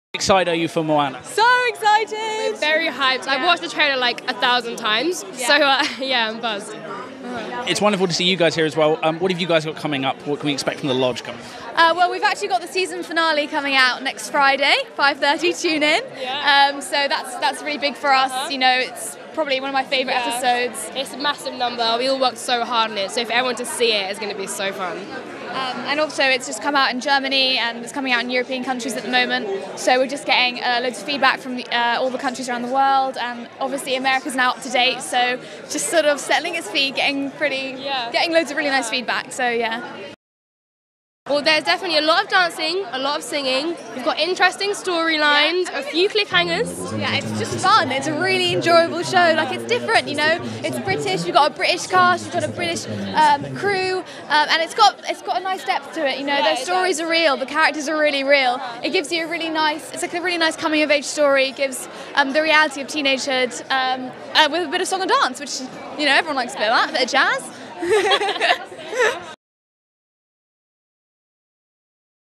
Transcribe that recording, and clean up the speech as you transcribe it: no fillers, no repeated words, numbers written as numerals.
Excited are you for Moana? So excited! We're very hyped. I've watched the trailer like 1,000 times, so yeah, I'm buzzed. It's wonderful to see you guys here as well. What have you guys got coming up? What can we expect from the lodge coming? Well, we've actually got the season finale coming out next Friday, 5:30. Tune in. Yeah. So that's really big for us. You know, it's probably one of my favourite episodes. It's a massive number. We all worked so hard on it, so for everyone to see it, it's going to be so fun. And also, it's just come out in Germany and it's coming out in European countries at the moment. So we're just getting loads of feedback from all the countries around the world, and obviously America's now up to date. So just sort of settling its feet, getting loads of really nice feedback. So yeah. Well, there's definitely a lot of dancing, a lot of singing. We've got interesting storylines, a few cliffhangers. Yeah, it's just fun. It's a really enjoyable show. Like, it's different, you know. It's British. We've got a British cast. We've got a British crew, and it's got a nice depth to it. You know, those stories are real. The characters are really real. It gives you it's like a really nice coming of age story. It gives the reality of teenagehood with a bit of song and dance, which everyone likes a bit of that, a bit of jazz.